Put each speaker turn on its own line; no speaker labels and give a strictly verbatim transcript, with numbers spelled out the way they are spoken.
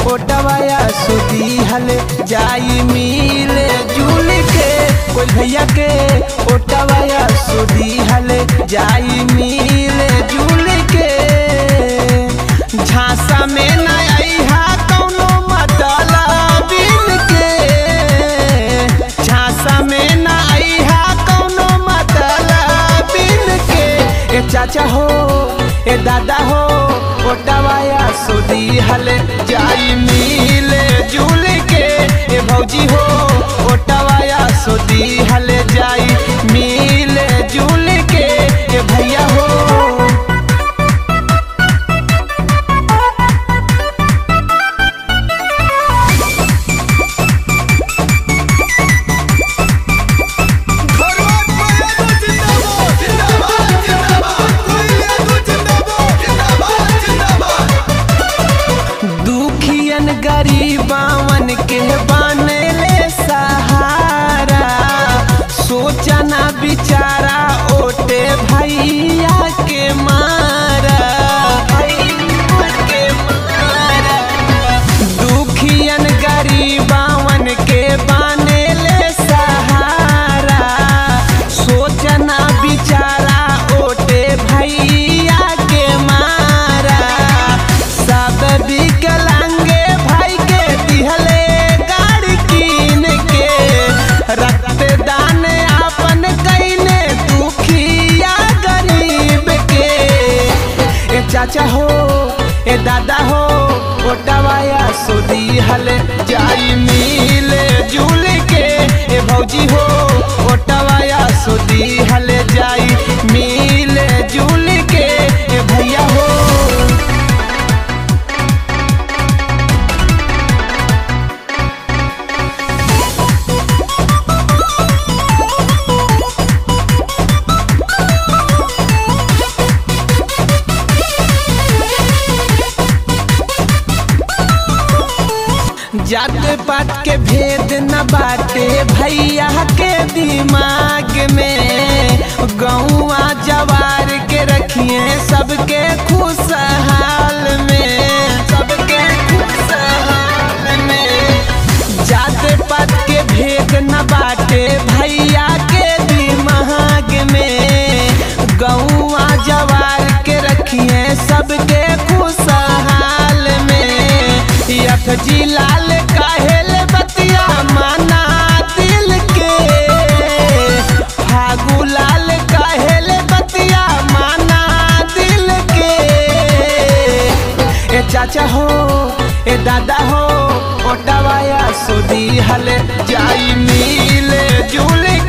ओटवाया सुदी हले जाई मिले जुल के कोई भैया के ओटवाया सुदी हले जाई मिले जुल के। झांसा में न आईहा कौनो मतलब के, झांसा में न आईहा कौनो मतलब के। ए चाचा हो ए दादा हो ओटवाया सुदी हले जाई मिले जुल के। ए भौजी हो ओटवाया सुदी हले जाई मिले जुल के। ए भैया हो गरीबावन के बने ले सहारा, सोचा ना बिचारा ओटे भैया के मारा, भैया के मारा। दुखियन गरीबावन के बने ले सहारा, सोचा ना बिचारा ओटे भैया के मारा। सब विकलांगे दान आपन कईने दुखिया गरीब के। ए चाचा हो ए दादा हो ओटवाया सुदी हले जाई मिले जुल के। ए भौजी हो ओटवाया सुदी हले जाई मिले जुल के। ए भैया हो जात पात के भेद न बाटे भैया के दिमाग में, गौआ जवार के रखिए सबके खुशहाल में, सबके खुशहाल में। जात पात के भेद न बाटे भैया के दिमाग में, गौआ जवार के रखिए सबके खुशहाल में। यख जी लाल काहेल बतिया माना दिल के, फागू लाल काहेल बतिया माना दिल के। ए चाचा हो ए दादा हो ओटवाया सुदी हले जाई मिले जुल